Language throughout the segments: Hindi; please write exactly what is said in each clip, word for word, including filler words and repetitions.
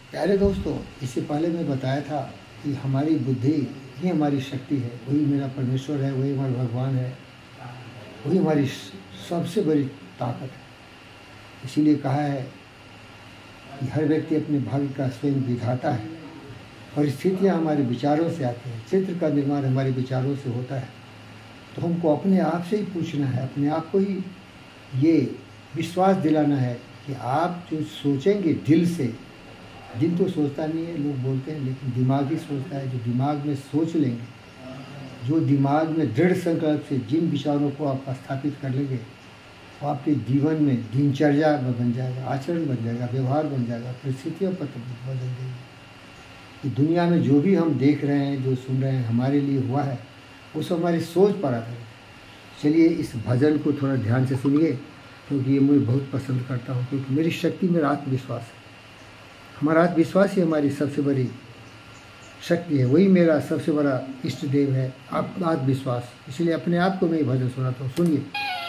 प्यारे दोस्तों, इससे पहले मैं बताया था कि हमारी बुद्धि ही हमारी शक्ति है, वही मेरा परमेश्वर है, वही हमारा भगवान है, वही हमारी सबसे बड़ी ताकत है। इसीलिए कहा है कि हर व्यक्ति अपने भाग्य का स्वयं विधाता है। परिस्थितियाँ हमारे विचारों से आती हैं, चित्र का निर्माण हमारे विचारों से होता है। तो हमको अपने आप से ही पूछना है, अपने आप को ही ये विश्वास दिलाना है कि आप जो सोचेंगे दिल से, दिल तो सोचता नहीं है, लोग बोलते हैं, लेकिन दिमाग ही सोचता है। जो दिमाग में सोच लेंगे, जो दिमाग में दृढ़ संकल्प से जिन विचारों को आप स्थापित कर लेंगे, वो आपके जीवन में दिनचर्या में बन जाएगा, आचरण बन जाएगा, व्यवहार बन जाएगा, परिस्थितियों पर बदल देगी। कि दुनिया में जो भी हम देख रहे हैं, जो सुन रहे हैं, हमारे लिए हुआ है, वो सब हमारी सोच पर आधारित है। चलिए इस भजन को थोड़ा ध्यान से सुनिए, क्योंकि ये मैं बहुत पसंद करता हूँ, क्योंकि मेरी शक्ति मेरा आत्मविश्वास है। हमारा आत्मविश्वास ही हमारी सबसे बड़ी शक्ति है, वही मेरा सबसे बड़ा इष्ट देव है, आत्मविश्वास। इसलिए अपने आप को मैं ये भजन सुनाता हूँ, सुनिए।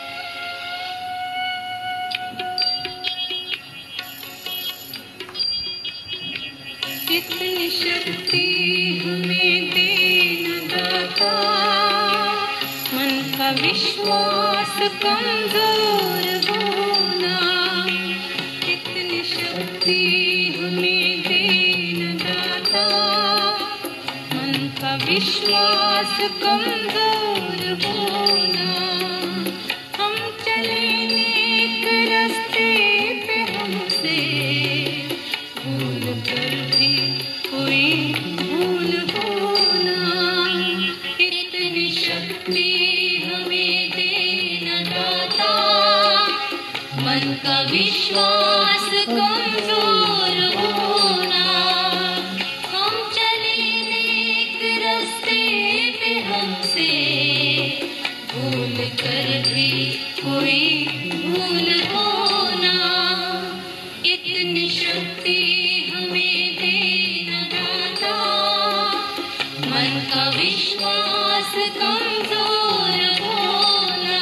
इतनी शक्ति हमें देना दाता, मन का विश्वास कमजोर होना। इतनी शक्ति हमें देना दाता, मन का विश्वास कमजोर होना। हम चले नेक रास्ते पे, हमसे भूल कर भी कोई भूल होना। इतनी शक्ति हमें देना दाता, मन का विश्वास कमजोर होना। हम चले नेक रास्ते पे, हमसे भूल कर भी कोई भूल होना। इतनी शक्ति हमें देना दाता, मन का विश्वास कमजोर होना।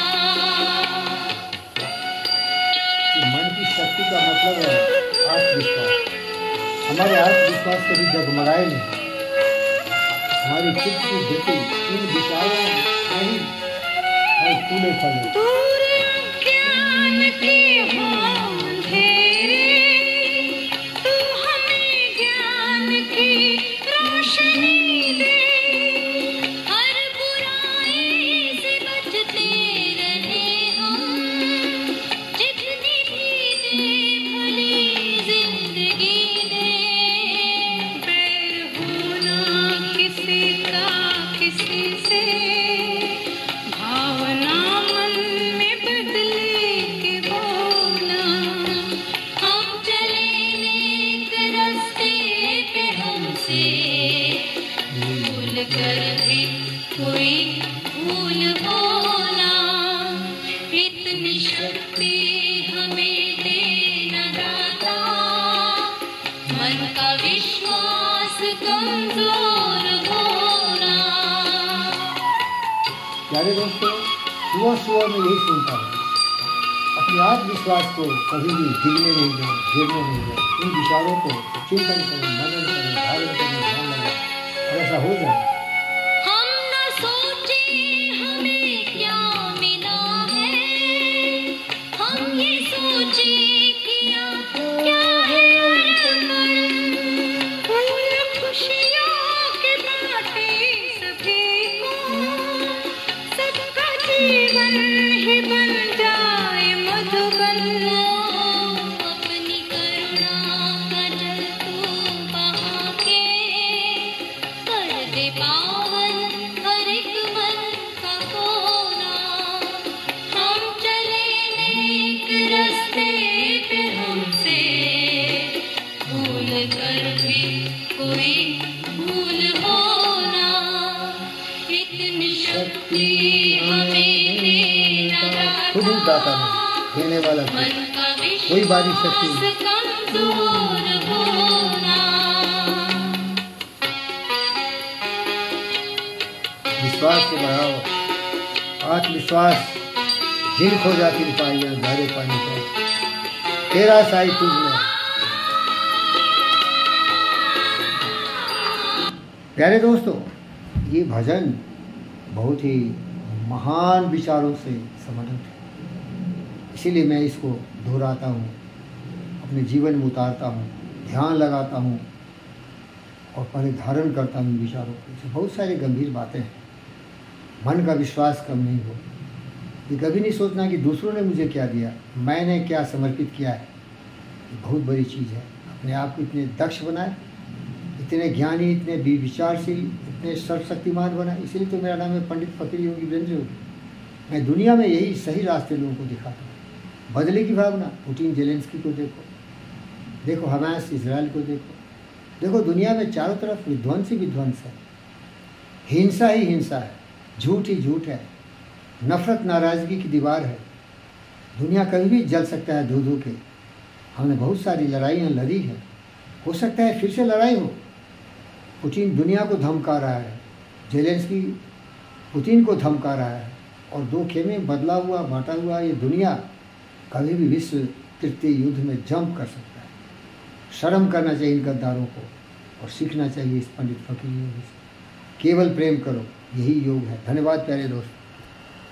मन की शक्ति का मतलब है आत्मविश्वास। हमारे आत्मविश्वास कभी डगमगाए नहीं। हमारी चित्त की गति इन विचारों नहीं और फूले फले। दूर ज्ञान की हो अंधेरे, तू हमें ज्ञान की रोशनी दे। हर बुराई से बचते रहे हम, जितनी भी दे भली जिंदगी दे। बैर होना किसी का किसी से, भावना मन में बदले के बोला। हम चले नेक रास्ते पे, हमसे भूल कर भी कोई भूल होना। इतनी शक्ति हमें देना दाता, मन का विश्वास कमजोर होना। प्यारे दोस्तों, सुबह सुबह मैं यही सुनता हूँ, अपने आत्मविश्वास को कभी भी गिरने नहीं दें, गिरने नहीं दें। इन विचारों को चिंतन करें, मनन करें, धारण करें, ध्यान लगाएं, और ऐसा हो जाए। हम न सोचे हमें क्या मिला है, हम ये सोचे किया क्या है अरमान। फूल खुशियों के बाटे सभी को, सबका जीवन ही बन जाए मधुबन। अपनी करुणा का जल तू बहा के, कर दे पावन हर एक मन का कोना। हम चले नेक रास्ते पे, हमसे भूल कर भी कोई भूल होना। इतनी शक्ति हमें देना खुद ही दाता है, देने वाला है। मन का कोई बारी शक्ति नहीं। विश्वास कमजोर होना। विश्वास को बढ़ाओ, आत्मविश्वास जिन खो जाती पाइयाँ गहरे पानी पर, तेरा साई तुझ में। प्यारे दोस्तों, ये भजन बहुत ही महान विचारों से समन्वित है, इसीलिए मैं इसको दोहराता हूँ, अपने जीवन में उतारता हूँ, ध्यान लगाता हूँ और परिधारण करता हूँ विचारों को। इससे बहुत सारी गंभीर बातें हैं। मन का विश्वास कम नहीं हो, ये कभी नहीं सोचना कि दूसरों ने मुझे क्या दिया, मैंने क्या समर्पित किया है। ये बहुत बड़ी चीज़ है। अपने आप को इतने दक्ष बनाए, इतने ज्ञानी, इतने विचारशील, इतने सर्वशक्तिमान बनाए। इसीलिए तो मेरा नाम है पंडित फकीर योगी वीरेंद्र योगी। मैं दुनिया में यही सही रास्ते लोगों को दिखाता हूँ। बदले की भावना, पुतिन जेलेंस्की को देखो, देखो हमास इजराइल को देखो, देखो दुनिया में चारों तरफ विध्वंस ही विध्वंस है, हिंसा ही हिंसा है, झूठ ही झूठ है, नफरत नाराज़गी की दीवार है। दुनिया कभी भी जल सकता है धो धो के। हमने बहुत सारी लड़ाइयाँ लड़ी हैं, हो सकता है फिर से लड़ाई हो। पुतिन दुनिया को धमका रहा है, जेलेंस्की पुतिन को धमका रहा है, और दो खेमे बदला हुआ बांटा हुआ ये दुनिया कभी भी विश्व तृतीय युद्ध में जंप कर सकता है। शर्म करना चाहिए इन गद्दारों को और सीखना चाहिए इस पंडित फकीर योगी से। केवल प्रेम करो, यही योग है। धन्यवाद प्यारे दोस्त।